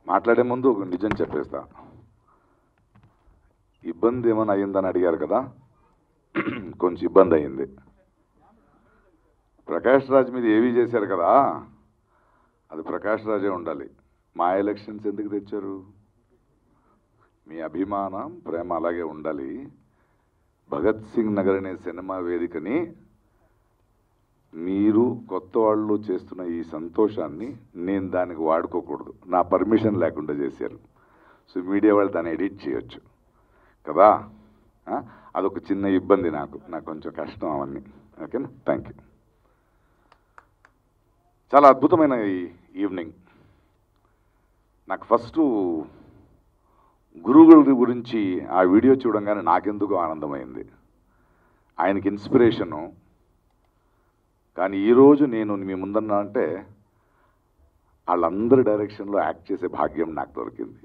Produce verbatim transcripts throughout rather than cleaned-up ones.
మాట్లాడే ముందు ఒక నిజం చెప్పేస్తా. ఇబ్బంది ఏమైనా అయ్యిందని అడిగారు కదా, కొంచెం ఇబ్బంది అయింది. ప్రకాష్ రాజ్ మీద ఏవీ చేశారు కదా, అది ప్రకాష్ రాజే ఉండాలి. మా ఎలక్షన్స్ ఎందుకు తెచ్చారు? మీ అభిమానం ప్రేమ అలాగే ఉండాలి. భగత్ సింగ్ నగర్ అనే సినిమా వేదికని మీరు కొత్త వాళ్ళు చేస్తున్న ఈ సంతోషాన్ని నేను దానికి వాడుకోకూడదు, నా పర్మిషన్ లేకుండా చేశారు. సో మీడియా వాళ్ళు దాన్ని ఎడిట్ చేయొచ్చు కదా, అదొక చిన్న ఇబ్బంది. నాకు నాకు కొంచెం కష్టం అవన్నీ. ఓకేనా, థ్యాంక్ యూ. చాలా అద్భుతమైన ఈ ఈవినింగ్. నాకు ఫస్ట్ గురువుల గురించి ఆ వీడియో చూడంగానే నాకెందుకు ఆనందమైంది. ఆయనకి ఇన్స్పిరేషను. కానీ ఈరోజు నేను మీ ముందన్నా అంటే వాళ్ళందరి డైరెక్షన్లో యాక్ట్ చేసే భాగ్యం నాకు దొరికింది.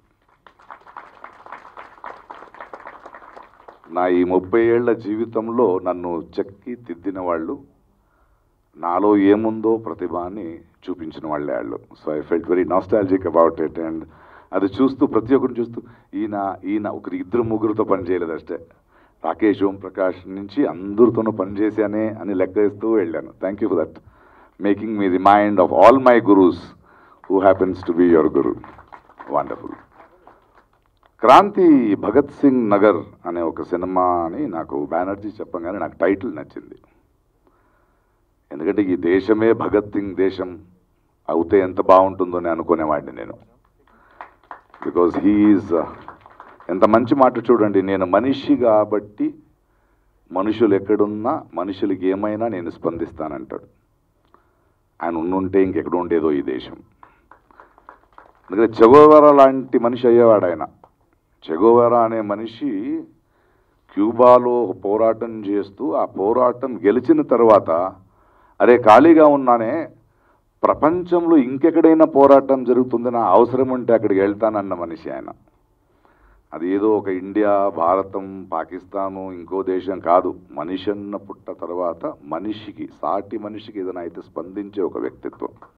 నా ఈ ముప్పై ఏళ్ల జీవితంలో నన్ను చెక్కి తిద్దిన వాళ్ళు, నాలో ఏముందో ప్రతిభాని చూపించిన వాళ్ళే వాళ్ళు. So I felt very nostalgic about it. And అది చూస్తూ ప్రతి ఒక్కరిని చూస్తూ ఈయన ఈయన ఒకరి ఇద్దరు ముగ్గురితో పనిచేయలేదు అష్టే. రాకేష్, ఓం ప్రకాష్ నుంచి అందరితోనూ పనిచేశానే అని లెక్క వేస్తూ వెళ్ళాను. Thank you for that, making me remind of all my gurus who happens to be your guru. Wonderful. Kranthi Bhagat Singh Nagar అనే ఒక సినిమాని నాకు బెనర్జీ చెప్పగానే నాకు టైటిల్ నచ్చింది. ఎందుకంటే ఈ దేశమే భగత్ సింగ్ దేశం అవుతే ఎంత బాగుంటుందో అని అనుకునేవాడిని నేను. బికాజ్ హీఈస్, ఎంత మంచి మాట చూడండి, నేను మనిషి కాబట్టి మనుషులు ఎక్కడున్నా మనుషులకి ఏమైనా నేను స్పందిస్తానంటాడు. ఆయన ఉండుంటే ఇంకెక్కడ ఉండేదో ఈ దేశం. ఎందుకంటే చెగోవెరా లాంటి మనిషి అయ్యేవాడు ఆయన. చెగోవెరా అనే మనిషి క్యూబాలో పోరాటం చేస్తూ ఆ పోరాటం గెలిచిన తర్వాత అరే ఖాళీగా ఉన్నానే, ప్రపంచంలో ఇంకెక్కడైనా పోరాటం జరుగుతుందని అవసరం ఉంటే అక్కడికి వెళ్తానన్న మనిషి ఆయన. అది ఏదో ఒక ఇండియా, భారతం, పాకిస్తాను, ఇంకో దేశం కాదు. మనిషి అన్న పుట్ట తర్వాత మనిషికి, సాటి మనిషికి ఏదైనా అయితే స్పందించే ఒక వ్యక్తిత్వం.